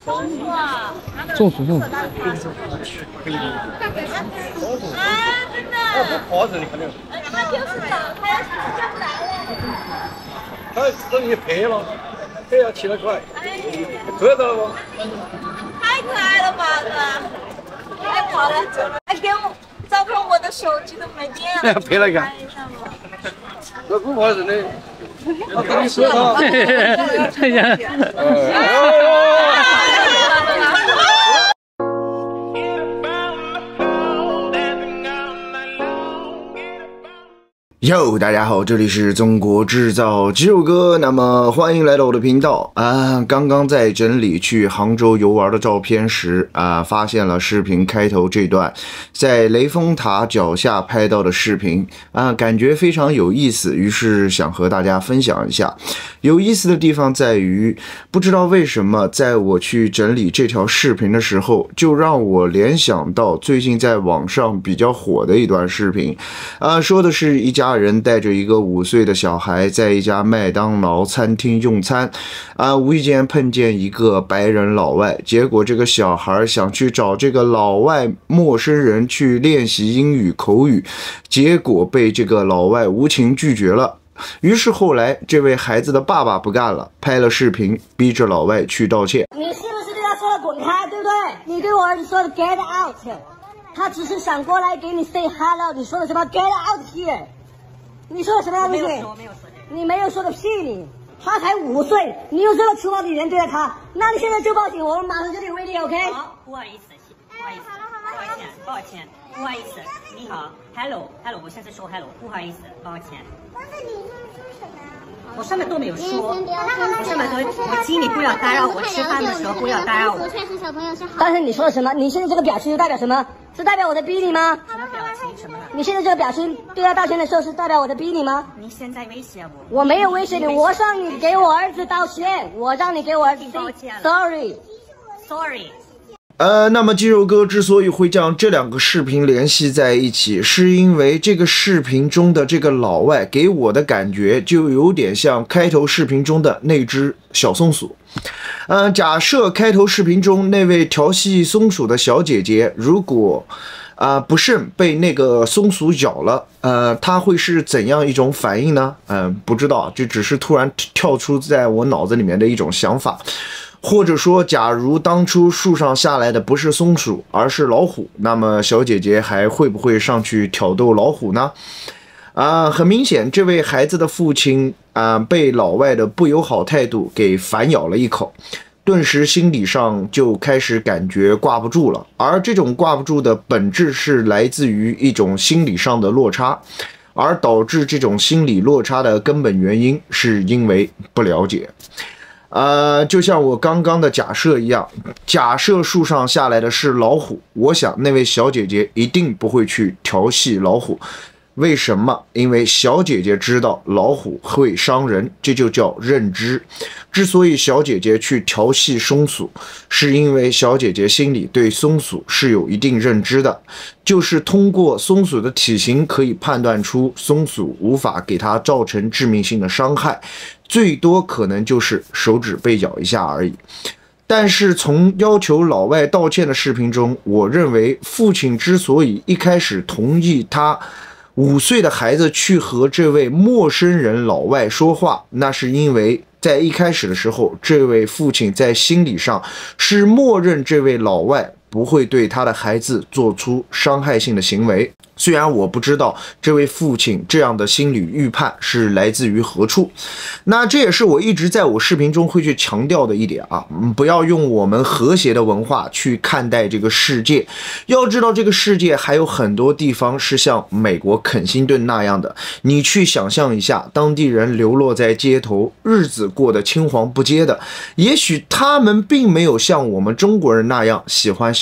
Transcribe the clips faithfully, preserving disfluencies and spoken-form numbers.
中暑中暑。 啊，真的。哎，不跑着你看没有？他就是早，他要下不来了。他等你配了，配要起得快，得到了吗？太可爱了吧，哥！太跑了，还给我照片，我的手机都没电了。 配了一个。 那不跑人的。我跟你说啊。 哎呀。 哟，大家好，这里是中国制造肌肉哥，那么欢迎来到我的频道啊！刚刚在整理去杭州游玩的照片时啊，发现了视频开头这段在雷峰塔脚下拍到的视频啊，感觉非常有意思，于是想和大家分享一下。有意思的地方在于，不知道为什么，在我去整理这条视频的时候，就让我联想到最近在网上比较火的一段视频啊，说的是一家人带着一个五岁的小孩在一家麦当劳餐厅用餐啊，无意间碰见一个白人老外，结果这个小孩想去找这个老外陌生人去练习英语口语，结果被这个老外无情拒绝了。于是后来这位孩子的爸爸不干了，拍了视频逼着老外去道歉。 你是不是对他说了滚开，对不对？你对我儿子说的 get out， 他只是想过来给你 say hello， 你说的什么 get out here？你说的什么东西？我没有说，你没有说的屁你！他才五岁，你用这个粗暴的语言对待他，那你现在就报警，我们马上就得威力 ，OK？ 好，不好意思，不好意思，抱歉，抱歉，不好意思，你好 ，hello，hello， 我现在说 hello， 不好意思，抱歉。 刚才你说说什么？ 我什么都没有说，我什么都，我请你不要打扰我吃饭的时候不要打扰我。 确实小朋友是好。 但是你说了什么？你现在这个表情是代表什么？是代表我在逼你吗？ 什么表情？什么？ 你现在这个表情对他道歉的时候是代表我在逼你吗？ 你现在威胁我？ 我没有威胁你，我让你给我儿子道歉，我让你给我儿子道歉 ，sorry，sorry。 呃，那么肌肉哥之所以会将这两个视频联系在一起，是因为这个视频中的这个老外给我的感觉就有点像开头视频中的那只小松鼠。呃，假设开头视频中那位调戏松鼠的小姐姐，如果啊、呃、不慎被那个松鼠咬了，呃，她会是怎样一种反应呢？嗯、呃，不知道，这只是突然跳出在我脑子里面的一种想法。或者说，假如当初树上下来的不是松鼠，而是老虎，那么小姐姐还会不会上去挑逗老虎呢？啊，很明显，这位孩子的父亲啊，被老外的不友好态度给反咬了一口，顿时心理上就开始感觉挂不住了。而这种挂不住的本质是来自于一种心理上的落差，而导致这种心理落差的根本原因是因为不了解。呃，就像我刚刚的假设一样，假设树上下来的是老虎，我想那位小姐姐一定不会去调戏老虎。为什么？因为小姐姐知道老虎会伤人，这就叫认知。之所以小姐姐去调戏松鼠，是因为小姐姐心里对松鼠是有一定认知的，就是通过松鼠的体型可以判断出松鼠无法给它造成致命性的伤害，最多可能就是手指被咬一下而已。但是从要求老外道歉的视频中，我认为父亲之所以一开始同意他五岁的孩子去和这位陌生人老外说话，那是因为在一开始的时候，这位父亲在心理上是默认这位老外不会对他的孩子做出伤害性的行为。虽然我不知道这位父亲这样的心理预判是来自于何处，那这也是我一直在我视频中会去强调的一点啊，不要用我们和谐的文化去看待这个世界。要知道这个世界还有很多地方是像美国肯辛顿那样的，你去想象一下，当地人流落在街头，日子过得青黄不接的，也许他们并没有像我们中国人那样喜欢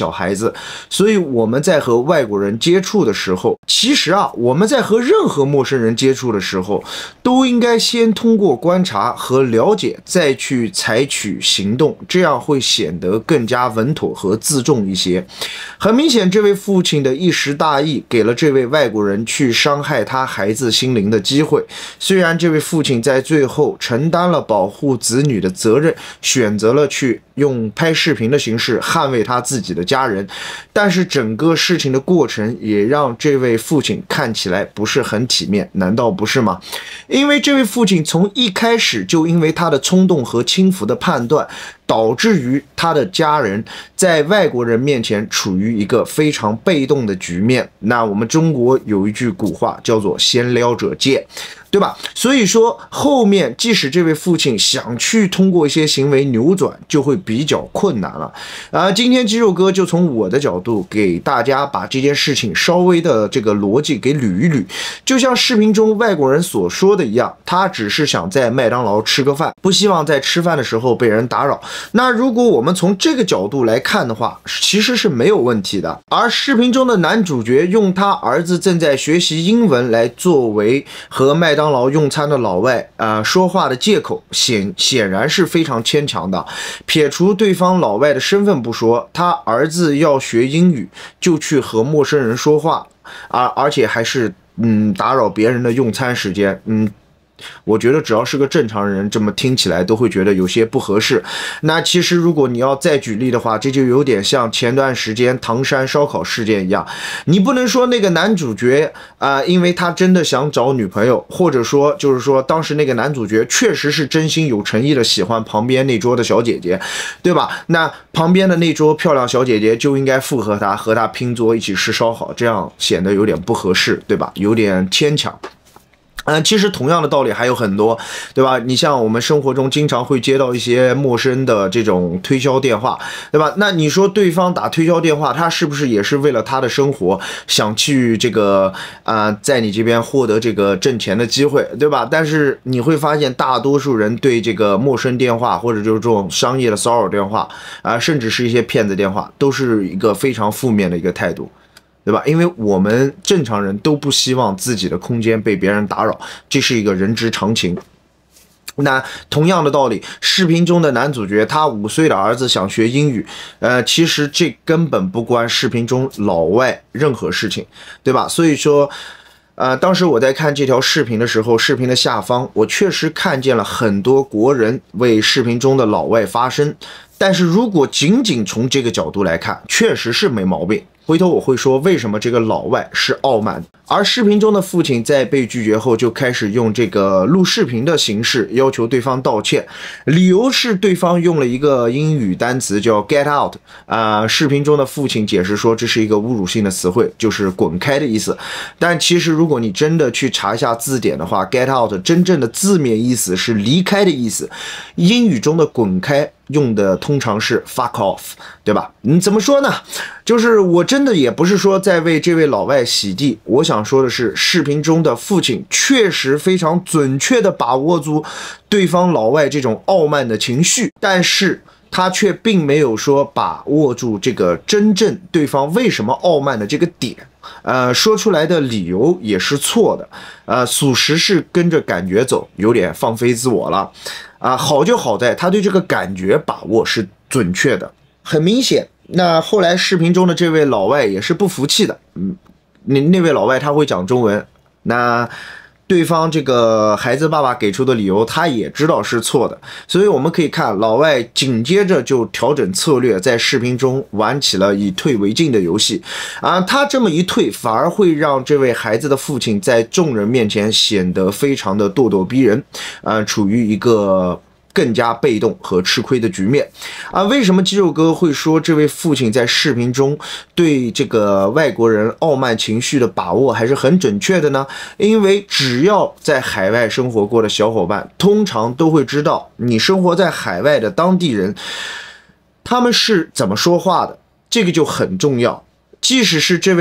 小孩子，所以我们在和外国人接触的时候，其实啊，我们在和任何陌生人接触的时候，都应该先通过观察和了解，再去采取行动，这样会显得更加稳妥和自重一些。很明显，这位父亲的一时大意，给了这位外国人去伤害他孩子心灵的机会。虽然这位父亲在最后承担了保护子女的责任，选择了去用拍视频的形式捍卫他自己的家人，但是整个事情的过程也让这位父亲看起来不是很体面，难道不是吗？因为这位父亲从一开始就因为他的冲动和轻浮的判断，导致于他的家人在外国人面前处于一个非常被动的局面。那我们中国有一句古话叫做先撩者贱，对吧？所以说后面即使这位父亲想去通过一些行为扭转，就会比较困难了。啊、呃，今天肌肉哥就从我的角度给大家把这件事情稍微的这个逻辑给捋一捋。就像视频中外国人所说的一样，他只是想在麦当劳吃个饭，不希望在吃饭的时候被人打扰。那如果我们从这个角度来看的话，其实是没有问题的。而视频中的男主角用他儿子正在学习英文来作为和麦当劳用餐的老外啊、呃、说话的借口，显显然是非常牵强的。撇除对方老外的身份不说，他儿子要学英语就去和陌生人说话啊，而且还是嗯打扰别人的用餐时间，嗯。我觉得只要是个正常人，这么听起来都会觉得有些不合适。那其实如果你要再举例的话，这就有点像前段时间唐山烧烤事件一样。你不能说那个男主角啊、呃，因为他真的想找女朋友，或者说就是说当时那个男主角确实是真心有诚意的喜欢旁边那桌的小姐姐，对吧？那旁边的那桌漂亮小姐姐就应该附和他，和他拼桌一起吃烧烤，这样显得有点不合适，对吧？有点牵强。嗯、呃，其实同样的道理还有很多，对吧？你像我们生活中经常会接到一些陌生的这种推销电话，对吧？那你说对方打推销电话，他是不是也是为了他的生活，想去这个啊、呃，在你这边获得这个挣钱的机会，对吧？但是你会发现，大多数人对这个陌生电话或者就是这种商业的骚扰电话啊、呃，甚至是一些骗子电话，都是一个非常负面的一个态度。对吧？因为我们正常人都不希望自己的空间被别人打扰，这是一个人之常情。那同样的道理，视频中的男主角他五岁的儿子想学英语，呃，其实这根本不关视频中老外任何事情，对吧？所以说，呃，当时我在看这条视频的时候，视频的下方我确实看见了很多国人为视频中的老外发声，但是如果仅仅从这个角度来看，确实是没毛病。回头我会说为什么这个老外是傲慢的。而视频中的父亲在被拒绝后就开始用这个录视频的形式要求对方道歉，理由是对方用了一个英语单词叫 get out 啊、呃，视频中的父亲解释说这是一个侮辱性的词汇，就是滚开的意思。但其实如果你真的去查一下字典的话， get out 真正的字面意思是离开的意思，英语中的滚开用的通常是 fuck off， 对吧？你怎么说呢？就是我真的也不是说在为这位老外洗地，我想说的是，视频中的父亲确实非常准确地把握住对方老外这种傲慢的情绪，但是他却并没有说把握住这个真正对方为什么傲慢的这个点。呃，说出来的理由也是错的，呃，属实是跟着感觉走，有点放飞自我了，啊、呃，好就好在他对这个感觉把握是准确的，很明显。那后来视频中的这位老外也是不服气的，嗯，那那位老外他会讲中文，那对方这个孩子爸爸给出的理由他也知道是错的，所以我们可以看老外紧接着就调整策略，在视频中玩起了以退为进的游戏啊，他这么一退反而会让这位孩子的父亲在众人面前显得非常的咄咄逼人，啊，处于一个更加被动和吃亏的局面啊！为什么肌肉哥会说这位父亲在视频中对这个外国人傲慢情绪的把握还是很准确的呢？因为只要在海外生活过的小伙伴，通常都会知道，你生活在海外的当地人，他们是怎么说话的，这个就很重要。即使是这位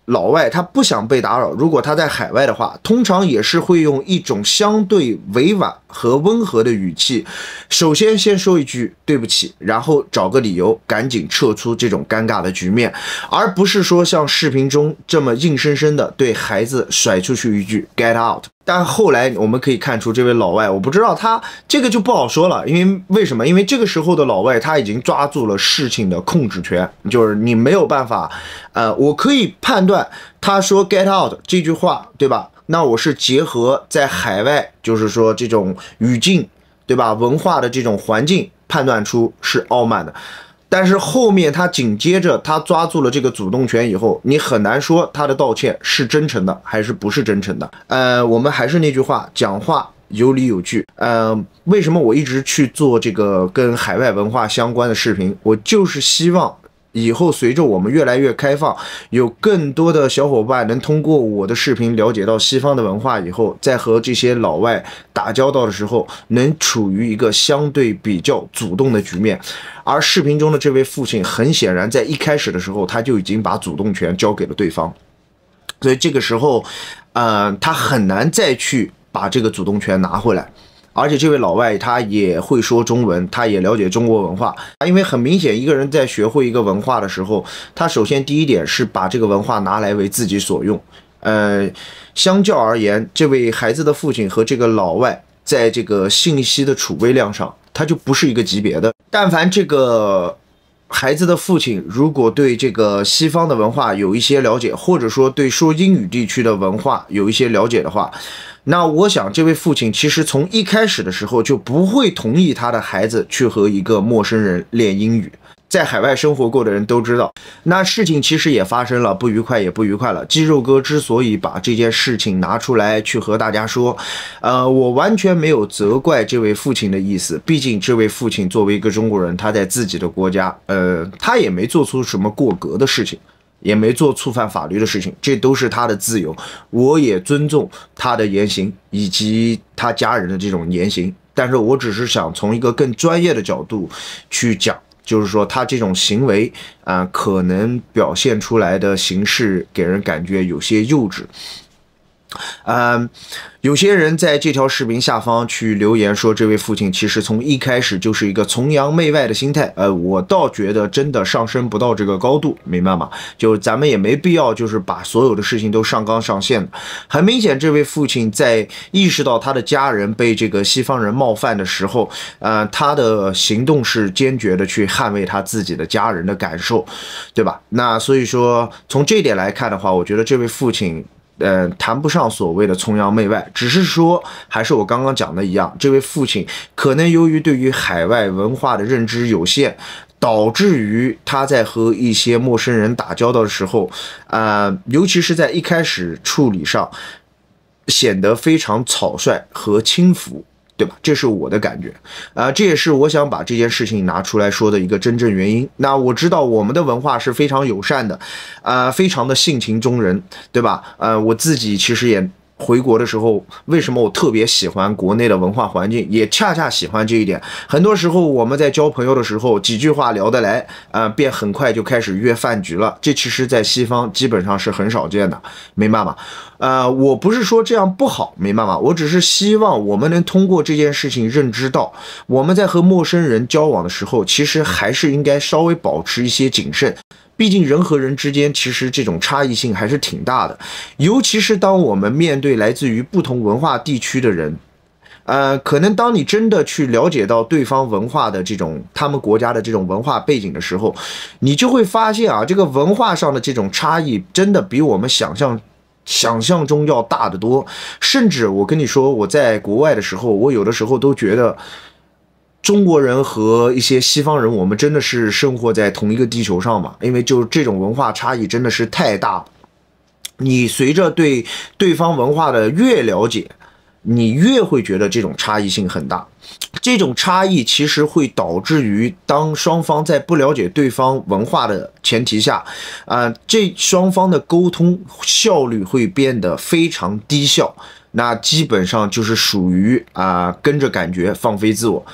老外他不想被打扰，如果他在海外的话，通常也是会用一种相对委婉和温和的语气，首先先说一句对不起，然后找个理由赶紧撤出这种尴尬的局面，而不是说像视频中这么硬生生的对孩子甩出去一句 get out。但后来我们可以看出，这位老外，我不知道他这个就不好说了，因为为什么？因为这个时候的老外他已经抓住了事情的控制权，就是你没有办法，呃，我可以判断他说 get out 这句话，对吧？那我是结合在海外，就是说这种语境，对吧？文化的这种环境判断出是傲慢的。但是后面他紧接着他抓住了这个主动权以后，你很难说他的道歉是真诚的还是不是真诚的。呃，我们还是那句话，讲话有理有据。呃，为什么我一直去做这个跟海外文化相关的视频？我就是希望以后随着我们越来越开放，有更多的小伙伴能通过我的视频了解到西方的文化以后，在和这些老外打交道的时候，能处于一个相对比较主动的局面。而视频中的这位父亲，很显然在一开始的时候，他就已经把主动权交给了对方，所以这个时候，呃，他很难再去把这个主动权拿回来。而且这位老外他也会说中文，他也了解中国文化，因为很明显，一个人在学会一个文化的时候，他首先第一点是把这个文化拿来为自己所用。呃，相较而言，这位孩子的父亲和这个老外在这个信息的储备量上，他就不是一个级别的。但凡这个孩子的父亲如果对这个西方的文化有一些了解，或者说对说英语地区的文化有一些了解的话，那我想这位父亲其实从一开始的时候就不会同意他的孩子去和一个陌生人练英语。在海外生活过的人都知道，那事情其实也发生了，不愉快也不愉快了。肌肉哥之所以把这件事情拿出来去和大家说，呃，我完全没有责怪这位父亲的意思，毕竟这位父亲作为一个中国人，他在自己的国家，呃，他也没做出什么过格的事情，也没做触犯法律的事情，这都是他的自由，我也尊重他的言行以及他家人的这种言行。但是我只是想从一个更专业的角度去讲，就是说他这种行为啊、呃，可能表现出来的形式给人感觉有些幼稚。嗯、呃，有些人在这条视频下方去留言说，这位父亲其实从一开始就是一个崇洋媚外的心态。呃，我倒觉得真的上升不到这个高度，明白吗？就咱们也没必要就是把所有的事情都上纲上线的。很明显，这位父亲在意识到他的家人被这个西方人冒犯的时候，呃，他的行动是坚决的去捍卫他自己的家人的感受，对吧？那所以说，从这一点来看的话，我觉得这位父亲。呃，谈不上所谓的崇洋媚外，只是说，还是我刚刚讲的一样，这位父亲可能由于对于海外文化的认知有限，导致于他在和一些陌生人打交道的时候，呃，尤其是在一开始处理上，显得非常草率和轻浮。对吧？这是我的感觉，啊、呃，这也是我想把这件事情拿出来说的一个真正原因。那我知道我们的文化是非常友善的，啊、呃，非常的性情中人，对吧？呃，我自己其实也回国的时候，为什么我特别喜欢国内的文化环境，也恰恰喜欢这一点。很多时候我们在交朋友的时候，几句话聊得来，啊、呃，便很快就开始约饭局了。这其实在西方基本上是很少见的，明白吗？呃，我不是说这样不好，明白吗？我只是希望我们能通过这件事情认知到，我们在和陌生人交往的时候，其实还是应该稍微保持一些谨慎。毕竟人和人之间其实这种差异性还是挺大的，尤其是当我们面对来自于不同文化地区的人，呃，可能当你真的去了解到对方文化的这种他们国家的这种文化背景的时候，你就会发现啊，这个文化上的这种差异真的比我们想象。想象中要大得多，甚至我跟你说，我在国外的时候，我有的时候都觉得中国人和一些西方人，我们真的是生活在同一个地球上嘛？因为就这种文化差异真的是太大了。你随着对对方文化的越了解，你越会觉得这种差异性很大。这种差异其实会导致于，当双方在不了解对方文化的前提下，啊、呃，这双方的沟通效率会变得非常低效，那基本上就是属于啊、呃、跟着感觉放飞自我。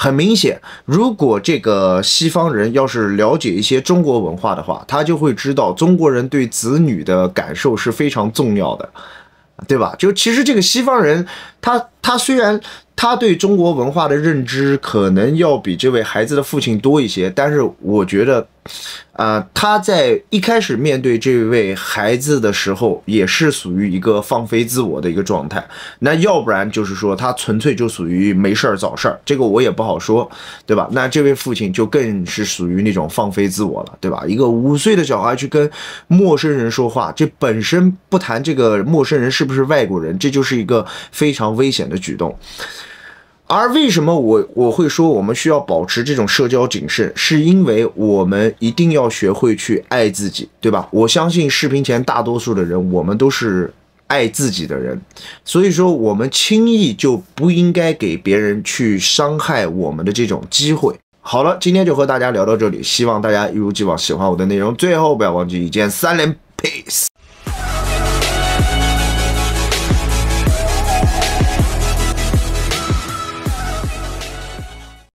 很明显，如果这个西方人要是了解一些中国文化的话，他就会知道中国人对子女的感受是非常重要的，对吧？就其实这个西方人，他他虽然他对中国文化的认知可能要比这位孩子的父亲多一些，但是我觉得，啊、呃，他在一开始面对这位孩子的时候，也是属于一个放飞自我的一个状态。那要不然就是说他纯粹就属于没事儿找事儿，这个我也不好说，对吧？那这位父亲就更是属于那种放飞自我了，对吧？一个五岁的小孩去跟陌生人说话，这本身不谈这个陌生人是不是外国人，这就是一个非常危险的举动。而为什么我我会说我们需要保持这种社交谨慎，是因为我们一定要学会去爱自己，对吧？我相信视频前大多数的人，我们都是爱自己的人，所以说我们轻易就不应该给别人去伤害我们的这种机会。好了，今天就和大家聊到这里，希望大家一如既往喜欢我的内容，最后不要忘记一键三连 peace。